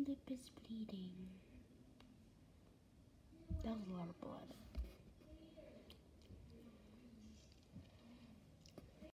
lip is bleeding. That was a lot of blood.